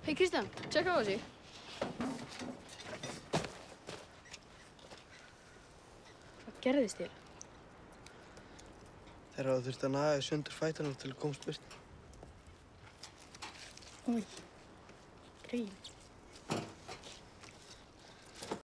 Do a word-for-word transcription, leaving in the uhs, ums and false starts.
Hei Kristján, tjekka á þessu. Hvað gerðist þér? Þeir hafa þurft að naga í sundur fæturna til að komast burt. Új, grein.